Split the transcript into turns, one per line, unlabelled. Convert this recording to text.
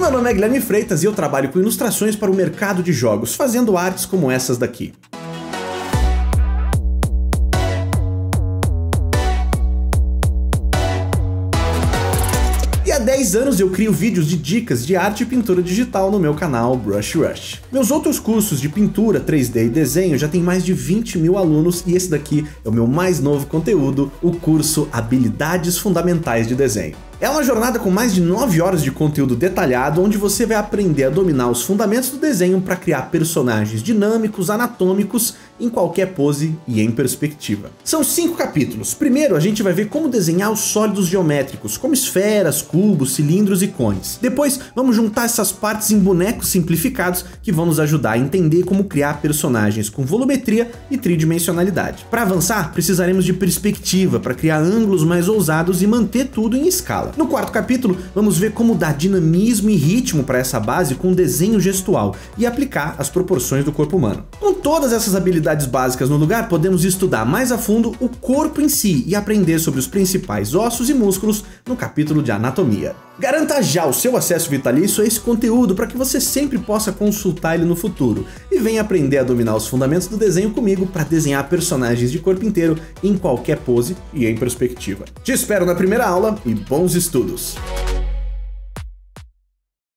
meu nome é Guilherme Freitas e eu trabalho com ilustrações para o mercado de jogos, fazendo artes como essas daqui. Há 10 anos eu crio vídeos de dicas de arte e pintura digital no meu canal Brush Rush. Meus outros cursos de pintura, 3D e desenho já tem mais de 20 mil alunos e esse daqui é o meu mais novo conteúdo, o curso Habilidades Fundamentais de Desenho. É uma jornada com mais de 9 horas de conteúdo detalhado, onde você vai aprender a dominar os fundamentos do desenho para criar personagens dinâmicos, anatômicos, em qualquer pose e em perspectiva. São 5 capítulos. Primeiro, a gente vai ver como desenhar os sólidos geométricos, como esferas, cubos, cilindros e cones. Depois, vamos juntar essas partes em bonecos simplificados que vão nos ajudar a entender como criar personagens com volumetria e tridimensionalidade. Para avançar, precisaremos de perspectiva para criar ângulos mais ousados e manter tudo em escala. No quarto capítulo, vamos ver como dar dinamismo e ritmo para essa base com desenho gestual e aplicar as proporções do corpo humano. Com todas essas habilidades básicas no lugar, podemos estudar mais a fundo o corpo em si e aprender sobre os principais ossos e músculos no capítulo de anatomia. Garanta já o seu acesso vitalício a esse conteúdo para que você sempre possa consultar ele no futuro e venha aprender a dominar os fundamentos do desenho comigo para desenhar personagens de corpo inteiro em qualquer pose e em perspectiva. Te espero na primeira aula e bons estudos!